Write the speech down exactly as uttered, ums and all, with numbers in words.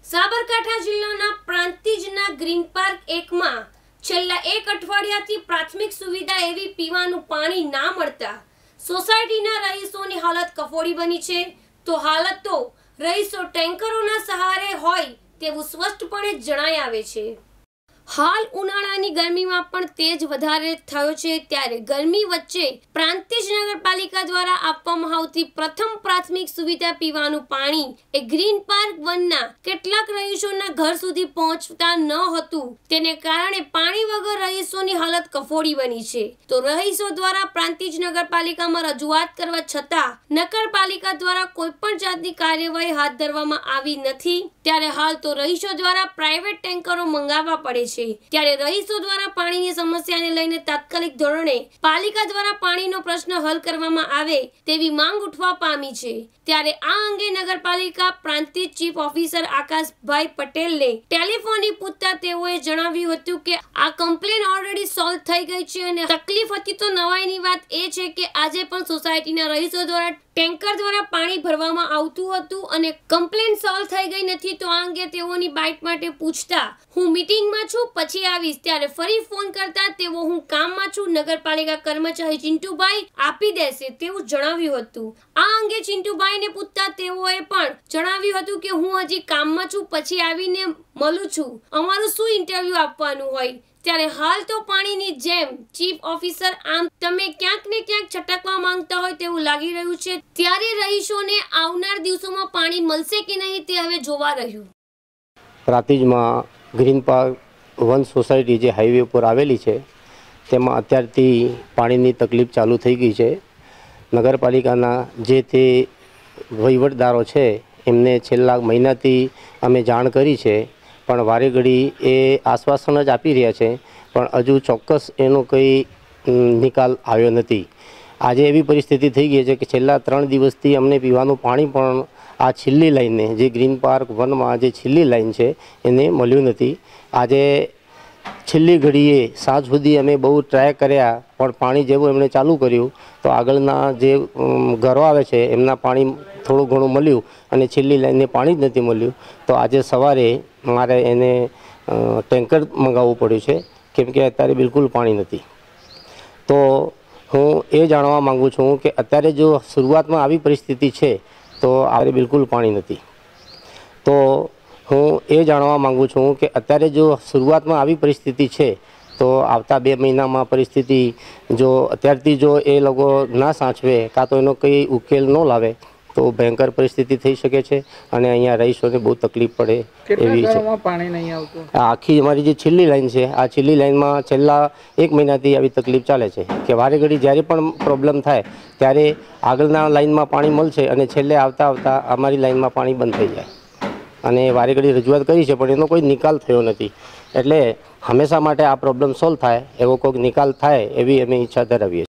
સાબરકાંઠા જિલ્લાના પ્રાંતિજના green park એકમાં છેલ્લા એક અઠવાડિયાથી પ્રાથમિક સુવિધા એવી પીવાનું પાણી ના મળતા સોસાયટીના રહીશોની હાલત કફોડી બની છે। તો હાલત તો રહીશો ટેન્કરોના સહારે હોય તેવું સ્પષ્ટપણે જણાઈ આવે છે। હાલ ઉનાળાની ગરમીમાં પણ તેજ વધારે થયો છે, ત્યારે ગરમી વચ્ચે પ્રાંતિજ નગરપાલિકા દ્વારા આપવામાં આવતી પ્રથમ પ્રાથમિક સુવિધા પીવાનું પાણી એ ગ્રીન પાર્ક વનના કેટલાક રહીશોના ઘર સુધી પહોંચતા ન હતું, તેને કારણે પાણી વગર રહીશોની હાલત કફોડી બની છે। તો રહીશો દ્વારા પ્રાંતિજ નગરપાલિકામાં રજૂઆત કરવા છતાં નગરપાલિકા દ્વારા કોઈ પણ જાતની કાર્યવાહી હાથ ધરવામાં આવી નથી, ત્યારે હાલ તો રહીશો દ્વારા પ્રાઇવેટ ટેન્કરો મંગાવવા પડે છે। ત્યારે રહીશો દ્વારા પાણીની સમસ્યાને લઈને તાત્કાલિક ધોરણે પાલિકા દ્વારા પાણીનો પ્રશ્ન હલ કરવામાં આવે તેવી માંગ ઉઠવા પામી છે। ત્યારે આ અંગે નગરપાલિકા પ્રાંતિજ ચીફ ઓફિસર આકાશભાઈ પટેલને ટેલિફોનિક પૂછતા તેઓએ જણાવ્યું હતું કે આ કમ્પ્લેન ઓલરેડી સોલ્વ થઈ ગઈ છે અને તકલીફ હતી તો નવાઈની વાત એ છે કે આજે પણ સોસાયટીના રહીશો દ્વારા ટેન્કર દ્વારા પાણી ભરવામાં આવતું હતું અને કમ્પ્લેન સોલ્વ થઈ ગઈ નથી। તો આ અંગે તેઓની બાઇટ માટે પૂછતા હું મીટિંગમાં છું, પછી આવીશ, ત્યારે ફરી ફોન કરતા તેઓ હું કામમાં છું, નગરપાલિકા કર્મચારી ચિંટુભાઈ આપી દેશે તેવું જણાવ્યું હતું। આ અંગે ચિંટુભાઈને પૂછતા તેઓએ પણ જણાવ્યું હતું કે હું હજી કામમાં છું, પછી આવીને મળું છું, અમારું શું ઇન્ટરવ્યુ આપવાનું હોય। ત્યારે હાલ તો પાણીની જેમ ચીફ ઓફિસર આમ તમે ક્યાંક ને ક્યાંક છટકવા માંગતા હોય તેવું લાગી રહ્યું છે, ત્યારે રહીશોને આવનાર દિવસોમાં પાણી મળશે કે નહીં તે હવે જોવા રહ્યું। પ્રાંતિજમાં ગ્રીન પાર્ક વન સોસાયટી જે હાઈવે ઉપર આવેલી છે તેમાં અત્યારથી પાણીની તકલીફ ચાલુ થઈ ગઈ છે। નગરપાલિકાના જે તે વહીવટદારો છે એમને છેલ્લા મહિનાથી અમે જાણ કરી છે, પણ વારે ઘડી એ આશ્વાસન જ આપી રહ્યા છે, પણ હજુ ચોક્કસ એનો કંઈ નિકાલ આવ્યો નથી। આજે એવી પરિસ્થિતિ થઈ ગઈ છે કે છેલ્લા ત્રણ દિવસથી અમને પીવાનું પાણી પણ આ છેલ્લી લાઈનને જે ગ્રીન પાર્ક વનમાં જે છેલ્લી લાઈન છે એને મળ્યું નથી। આજે છેલ્લી ઘડીએ સાંજ સુધી અમે બહુ ટ્રાય કર્યા, પણ પાણી જેવું એમણે ચાલુ કર્યું તો આગળના જે ઘરો આવે છે એમના પાણી થોડું ઘણું મળ્યું અને છેલ્લી લાઈનને પાણી જ નથી મળ્યું। તો આજે સવારે મારે એને ટેન્કર મંગાવવું પડ્યું છે, કેમ કે અત્યારે બિલકુલ પાણી નથી। તો હું એ જાણવા માગું છું કે અત્યારે જો શરૂઆતમાં આવી પરિસ્થિતિ છે તો આજે બિલકુલ પાણી નથી। તો હું એ જાણવા માગું છું કે અત્યારે જો શરૂઆતમાં આવી પરિસ્થિતિ છે તો આવતા બે મહિનામાં પરિસ્થિતિ જો અત્યારથી જો એ લોકો ના સાચવે કાં તો એનો કંઈ ઉકેલ ન લાવે તો ભયંકર પરિસ્થિતિ થઈ શકે છે અને અહીંયા રહીશોને બહુ તકલીફ પડે એવી છે। પાણી નહીં આવતું, આખી અમારી જે છેલ્લી લાઈન છે આ છેલ્લી લાઈનમાં છેલ્લા એક મહિનાથી આવી તકલીફ ચાલે છે કે વારે ઘડી જ્યારે પણ પ્રોબ્લેમ થાય ત્યારે આગળના લાઈનમાં પાણી મળશે અને છેલ્લે આવતા આવતા અમારી લાઈનમાં પાણી બંધ થઈ જાય અને વારે ઘડી રજૂઆત કરી છે પણ એનો કોઈ નિકાલ થયો નથી। એટલે હંમેશા માટે આ પ્રોબ્લેમ સોલ્વ થાય એવો કોઈક નિકાલ થાય એવી અમે ઈચ્છા ધરાવીએ છીએ।